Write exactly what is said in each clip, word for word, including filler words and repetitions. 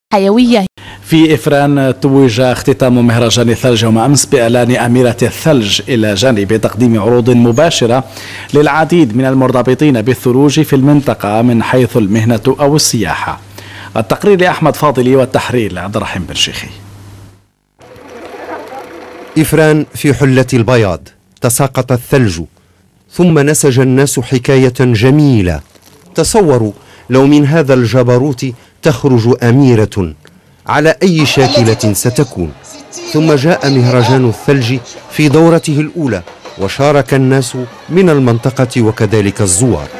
حيوية. في إفران توج اختتام مهرجان الثلج يوم أمس بإعلان أميرة الثلج إلى جانب تقديم عروض مباشرة للعديد من المرتبطين بالثلوج في المنطقة من حيث المهنة أو السياحة. التقرير لأحمد فاضلي والتحرير لعبد الرحيم بن شيخي. إفران في حلة البياض تساقط الثلج، ثم نسج الناس حكاية جميلة. تصوروا لو من هذا الجبروت تخرج أميرة على أي شاكلة ستكون. ثم جاء مهرجان الثلج في دورته الأولى، وشارك الناس من المنطقة وكذلك الزوار.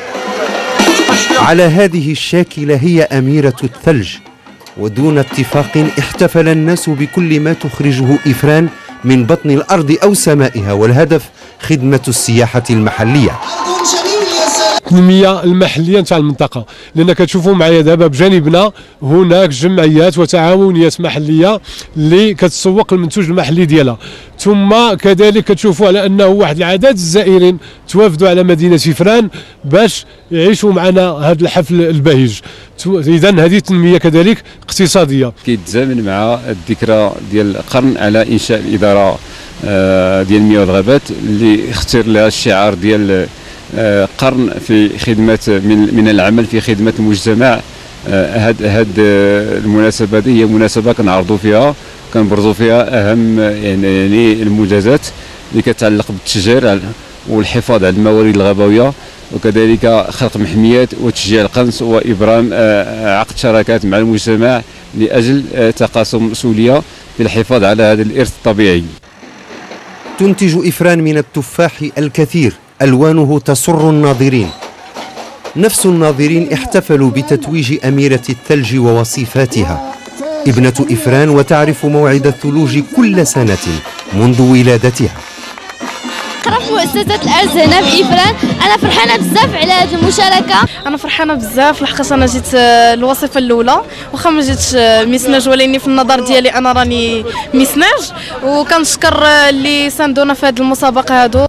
على هذه الشاكلة هي أميرة الثلج، ودون اتفاق احتفل الناس بكل ما تخرجه إفران من بطن الأرض أو سمائها، والهدف خدمة السياحة المحلية، التنمية المحلية نتاع المنطقة. لأن كتشوفوا معايا دابا بجانبنا هناك جمعيات وتعاونيات محلية اللي كتسوق المنتوج المحلي ديالها، ثم كذلك كتشوفوا على أنه واحد العدد الزائرين توافدوا على مدينة إفران باش يعيشوا معنا هذا الحفل البهيج. إذن هذه تنمية كذلك اقتصادية. كيتزامن مع الذكرى ديال القرن على إنشاء الإدارة ديال المياه والغابات اللي اختار لها الشعار ديال قرن في خدمة من من العمل في خدمة المجتمع. هاد هاد المناسبة هذه هي مناسبة كنعرضوا فيها كنبرزوا فيها أهم يعني يعني المنجزات اللي كتعلق بالتشجير والحفاظ على الموارد الغابوية، وكذلك خلق محميات وتشجيع القنص وإبرام عقد شراكات مع المجتمع لأجل تقاسم المسؤولية في الحفاظ على هذا الإرث الطبيعي. تنتج إفران من التفاح الكثير، ألوانه تسر الناظرين. نفس الناظرين احتفلوا بتتويج أميرة الثلج ووصفاتها، ابنة إفران، وتعرف موعد الثلوج كل سنة منذ ولادتها. في مؤسسة الأرز هنا في إفران. أنا فرحانة بزاف على هذه المشاركة. أنا فرحانة بزاف لحقاش أنا جيت الوصفة الأولى، واخا ما جيتش ميسناج، ولكن في النظر ديالي أنا راني ميسناج، وكنشكر اللي ساندونا في هذه المسابقة هادو.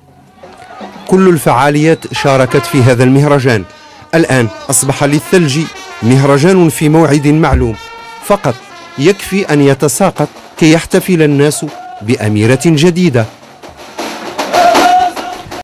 كل الفعاليات شاركت في هذا المهرجان. الآن أصبح للثلج مهرجان في موعد معلوم، فقط يكفي أن يتساقط كي يحتفل الناس بأميرة جديدة.